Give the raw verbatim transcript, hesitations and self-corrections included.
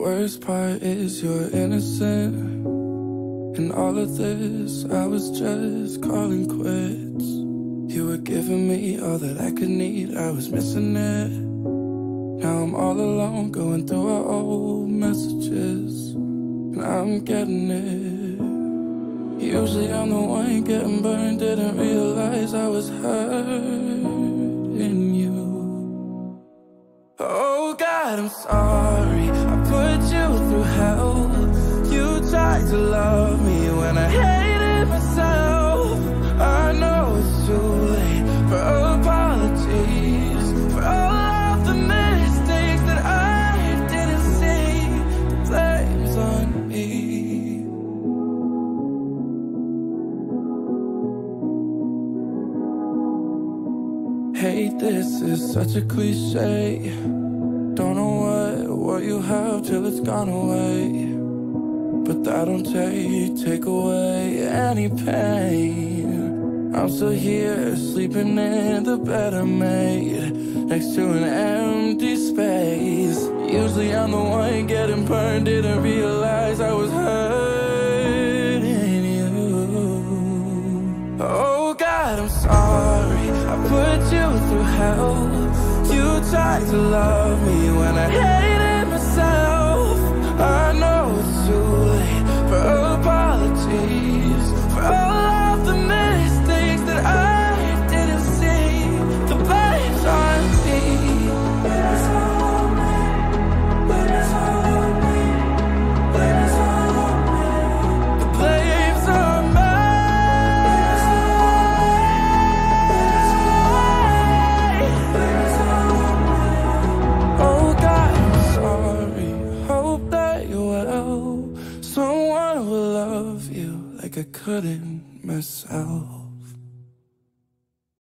worst part is you're innocent. In all of this, I was just calling quits. You were giving me all that I could need, I was missing it. Now I'm all alone, going through our old messages, and I'm getting it. Usually I'm the one getting burned, didn't realize I was hurting you. Oh God, I'm sorry, I put you through hell. You tried to love me when I hated myself. I know it's too late for apologies, for all of the mistakes that I didn't see. The blame's on me. Hey, this is such a cliche. Don't know what, what you have till it's gone away. But that don't take, take away any pain. I'm still here, sleeping in the bed I made, next to an empty space. Usually I'm the one getting burned, didn't realize I was hurting you. Oh God, I'm sorry, I put you through hell. You tried to love me when I hated myself. I know it's too late for apologies, for all of the mistakes that I didn't see. The blame's on me. Blame is all on me. Blame is all on me. Blame is all on me. The blame's on me. Blame is all on me. Oh God, I'm sorry. Hope that you're well. Someone will love you like I couldn't myself.